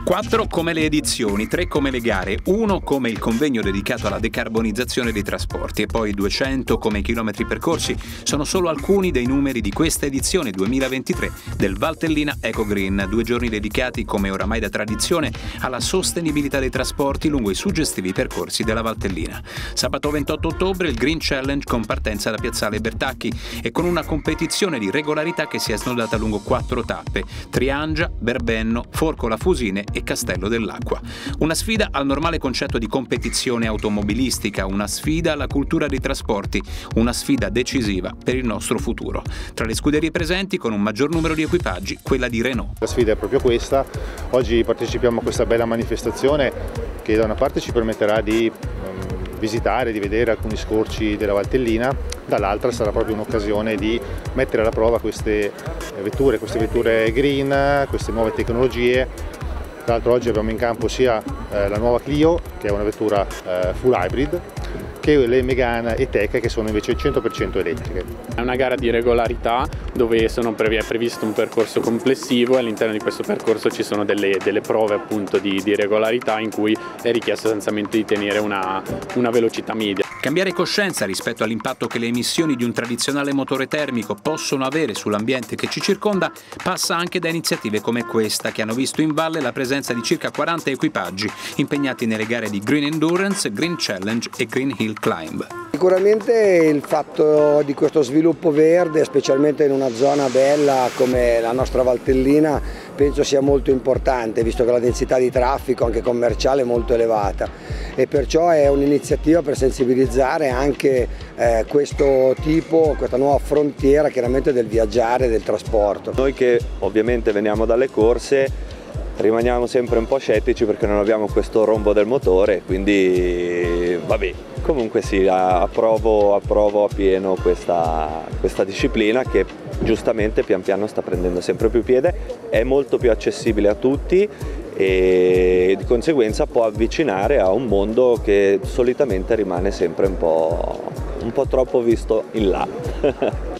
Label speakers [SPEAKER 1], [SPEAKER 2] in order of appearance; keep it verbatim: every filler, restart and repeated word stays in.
[SPEAKER 1] Quattro come le edizioni, tre come le gare, uno come il convegno dedicato alla decarbonizzazione dei trasporti e poi duecento come i chilometri percorsi sono solo alcuni dei numeri di questa edizione duemilaventitré del Valtellina Eco Green, due giorni dedicati, come oramai da tradizione, alla sostenibilità dei trasporti lungo i suggestivi percorsi della Valtellina. Sabato ventotto ottobre il Green Challenge con partenza da Piazzale Bertacchi e con una competizione di regolarità che si è snodata lungo quattro tappe: Triangia, Berbenno, Forco La Fusine e Castello dell'Acqua. Una sfida al normale concetto di competizione automobilistica, una sfida alla cultura dei trasporti, una sfida decisiva per il nostro futuro. Tra le scuderie presenti, con un maggior numero di equipaggi, quella di Renault.
[SPEAKER 2] La sfida è proprio questa. Oggi partecipiamo a questa bella manifestazione che da una parte ci permetterà di um, visitare, di vedere alcuni scorci della Valtellina, dall'altra sarà proprio un'occasione di mettere alla prova queste vetture, queste vetture green, queste nuove tecnologie. Tra l'altro oggi abbiamo in campo sia eh, la nuova Clio, che è una vettura eh, full hybrid, che le Megane e Tech, che sono invece cento per cento elettriche.
[SPEAKER 3] È una gara di regolarità dove sono previ- è previsto un percorso complessivo e all'interno di questo percorso ci sono delle, delle prove appunto di, di regolarità in cui è richiesto essenzialmente di tenere una, una velocità media.
[SPEAKER 1] Cambiare coscienza rispetto all'impatto che le emissioni di un tradizionale motore termico possono avere sull'ambiente che ci circonda passa anche da iniziative come questa, che hanno visto in valle la presenza di circa quaranta equipaggi impegnati nelle gare di Green Endurance, Green Challenge e Green Hill Climb.
[SPEAKER 4] Sicuramente il fatto di questo sviluppo verde, specialmente in una zona bella come la nostra Valtellina, penso sia molto importante, visto che la densità di traffico anche commerciale è molto elevata, e perciò è un'iniziativa per sensibilizzare anche eh, questo tipo, questa nuova frontiera chiaramente del viaggiare e del trasporto.
[SPEAKER 5] Noi che ovviamente veniamo dalle corse rimaniamo sempre un po' scettici perché non abbiamo questo rombo del motore, quindi vabbè. Comunque sì, approvo, approvo a pieno questa, questa disciplina che giustamente pian piano sta prendendo sempre più piede, è molto più accessibile a tutti e di conseguenza può avvicinare a un mondo che solitamente rimane sempre un po', un po' troppo visto in là.